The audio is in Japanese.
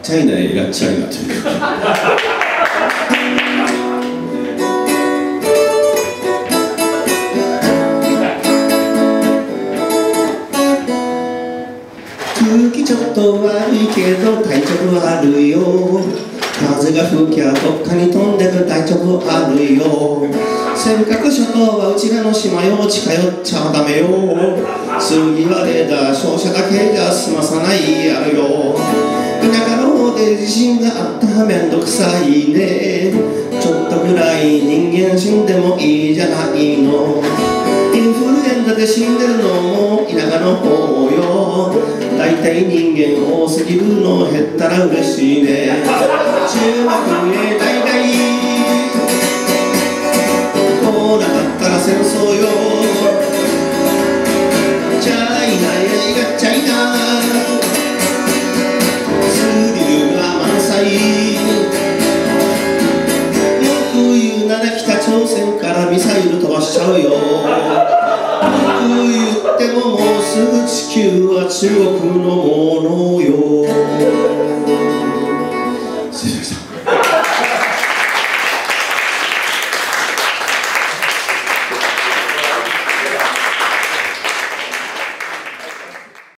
チャイナへいらっしゃいなというか空気ちょっと悪いけど体調あるよ、風が吹きゃどっかに飛んでる大丈夫あるよ、尖閣諸島はうちらの島よ、近寄っちゃダメよ、次はレーダー照射だけじゃ済まさないやるよ、田舎の方で地震があったらめんどくさいね、ちょっとぐらい人間死んでもいいじゃないの、インフルエンザで死んでるのも田舎の方よ、だいたい人間多すぎるの減ったら嬉しいね、中国へだいたい来なかったら戦争よ、チャイナへいらっちゃいな、スリルが満載、よく言うなら北朝鮮からミサイル飛ばしちゃうよ、言ってももうすぐ地球は中国のものよ。